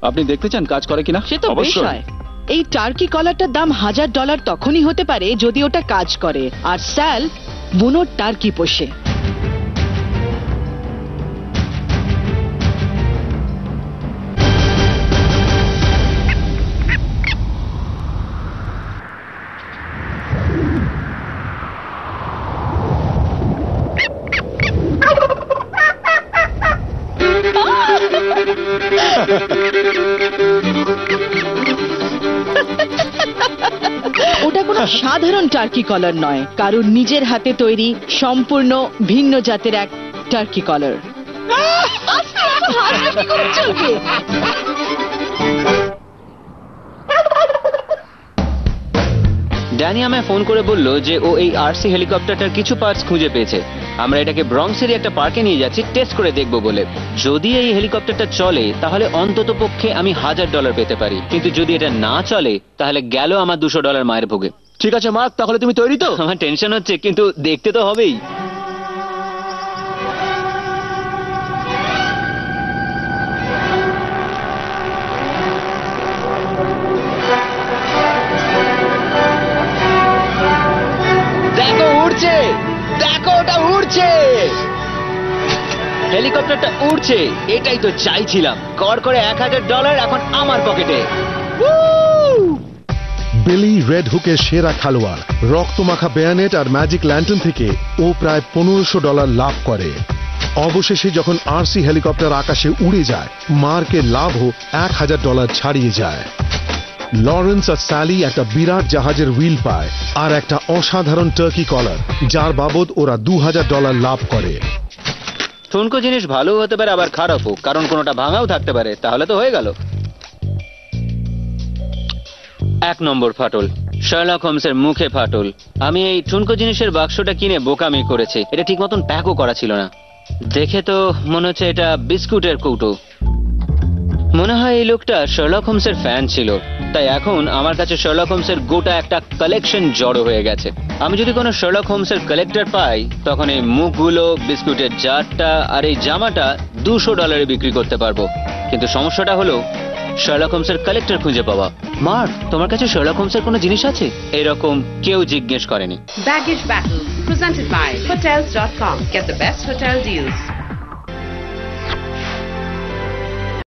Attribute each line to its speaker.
Speaker 1: আপনি দেখতে চান কাজ করে কিনা?
Speaker 2: সে তো বেশ
Speaker 1: অবশ্যই।
Speaker 2: হয়। এই টার্কি কলারটার দাম $1000 তখনই হতে পারে যদি ওটা কাজ করে, আর স্যাল বুনো টার্কি পোষে। ওটা কোনো সাধারণ টার্কি কলার নয়, কারুর নিজের হাতে তৈরি সম্পূর্ণ ভিন্ন জাতের এক টার্কি কলার।
Speaker 3: ড্যানি আমায় ফোন করে বলল যে ও এই আরসি হেলিকপ্টারটার কিছু পার্টস খুঁজে পেয়েছে। আমরা এটাকে ব্রঙ্কসেরই একটা পার্কে নিয়ে যাচ্ছি টেস্ট করে দেখবো বলে। যদি এই হেলিকপ্টারটা চলে তাহলে অন্তত পক্ষে আমি $1000 পেতে পারি, কিন্তু যদি এটা না চলে তাহলে গেল আমার $200 মায়ের ভোগে।
Speaker 1: ঠিক আছে মার্ক, তাহলে তুমি তৈরি তো?
Speaker 3: আমার টেনশন হচ্ছে, কিন্তু দেখতে তো হবেই। দেখো উড়ছে, দেখো ওটা উড়ছে, হেলিকপ্টারটা উড়ছে। এটাই তো চাইছিলাম। কর করে $1000 এখন আমার পকেটে।
Speaker 4: বিলি রেড হুকের সেরা খেলোয়াড়। রক্তমাখা বেয়ানেট আর ম্যাজিক ল্যান্টার্ন থেকে ও প্রায় $1500 লাভ করে। অবশেষে যখন আরসি হেলিকপ্টার আকাশে উড়ে যায়, মার্কের লাভও $1000 ছাড়িয়ে যায়। লরেন্স আর স্যালি একটা বিরাট জাহাজের হুইল পায় আর একটা অসাধারণ টার্কি কলার, যার বাবদ ওরা $2000 লাভ করে।
Speaker 3: ঠুনকো জিনিস ভালো হতে পারে আবার খারাপও, কারণ কোনোটা ভাঙাও থাকতে পারে। তাহলে তো হয়ে গেল। 1 নম্বর ফাটল, শার্লক হোমসের মুখে ফাটল। আমি এই ঠুনকো জিনিসের বাক্সটা কিনে বোকামি করেছি। এটা ঠিক মতন প্যাকও করা ছিল না। দেখে তো মনে হচ্ছে এটা বিস্কুটের কৌটো। মনে হয় এই লোকটা শার্লক হোমসের ফ্যান ছিল, তাই এখন আমার কাছে শার্লক হোমসের গোটা একটা কালেকশন জড়ো হয়ে গেছে। আমি যদি কোনো শার্লক হোমসের কালেক্টর পাই, তখন এই মুখগুলো, বিস্কুটের জারটা আর এই জামাটা $200 বিক্রি করতে পারবো। কিন্তু সমস্যাটা হলো শার্লক হোমসের কালেক্টর খুঁজে পাওয়া। মার্ক, তোমার কাছে শার্লক হোমসের কোনো জিনিস আছে? এরকম কেউ জিজ্ঞেস করেনি।
Speaker 5: Baggage Battle, presented by Hotels.com. Get the best hotel deals.